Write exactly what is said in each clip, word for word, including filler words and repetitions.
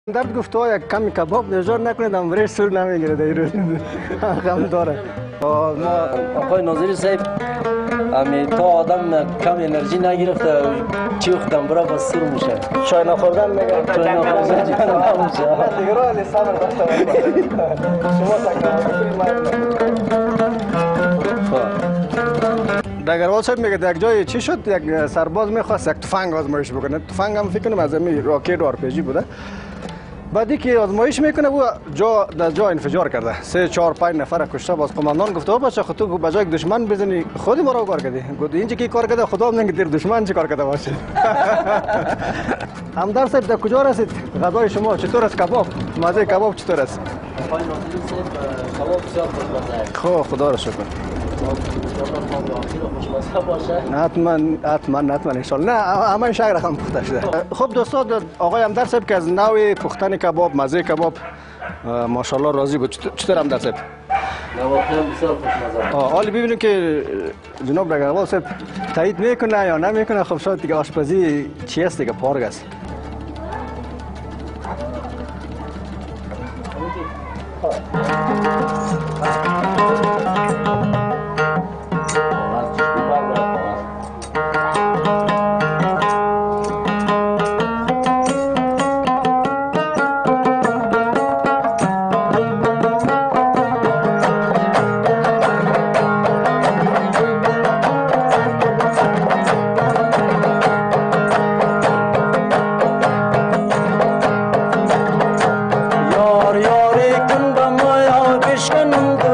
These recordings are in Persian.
درد گفت تو یک کمی کباب نجار نکنید امروز سور نمیگیره در روز غم داره. ما آقای ناظری صاحب امی تا آدم کم انرژی نگرفته چی وقتم برای بس سور میشه. چای نخوردن میگه. چای نخوردن جان نمیشه. دیگه رو علی صبر داشته باشید. شما تکرار دگروال صاحب میگه در یک جای چی شد یک سرباز میخواست یک تفنگ آزمایش بکنه. تفنگ هم فکر کنم از این راکت و آر پی جی بوده. بعدی که آزمایش میکنه او جا در جا انفجار کرده. سه چهار پنج نفر کشته. باز قماندان گفته بچه خود تو بجای دشمن بزنی خودی ما رو کار کردی. گفت اینجا کی کار کرده خدا میگه دیر دشمن چی کار کرده باشه. همدر صاحب در کجا رسید؟ غذای شما چطور است؟ کباب مزه کباب چطور است؟ آقای ناظری صاحب کباب بسیار خوشمزه. خب خدا را شکر. حتما حتما حتما ان شاء الله. نه همه شهر هم پخته شده. خب دوستان آقای همدر صاحب که از نوع پختن کباب مزه کباب ماشاءالله راضی بود. چطور همدر صاحب؟ نه واقعا بسیار خوشمزه. حالا ببینیم که جناب دگروال صاحب تایید میکنه یا نمیکنه. خب شاید دیگه آشپزی چی است دیگه پارگ است. یار یاری کن با ما یا بشکن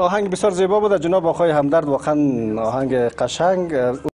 آهنگ بسیار زیبا بود جناب آقای همدرد، واقعا آهنگ قشنگ.